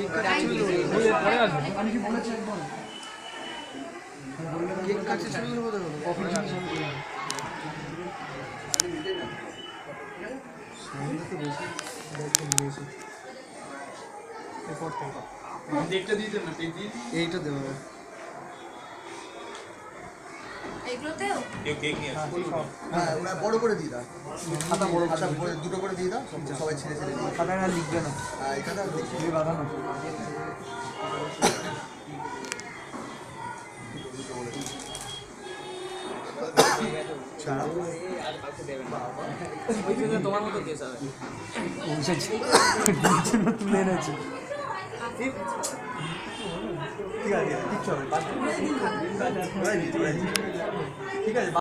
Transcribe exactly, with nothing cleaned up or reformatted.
cake কাটছে ছবি নেবো তো কফি এইটা দেবো হ্যাঁ ওরা বড় করে দিয়ে দাও খাতা বড় খাতা দুটো করে দিয়ে দাও সবাই ছেড়ে ছেড়ে খাতাটা লিখবে না এই খাতা লিখবে বাঁধানো তোমার মতো কেস হবে তুলে এনেছি ঠিক আছে ঠিক আছে ঠিক আছে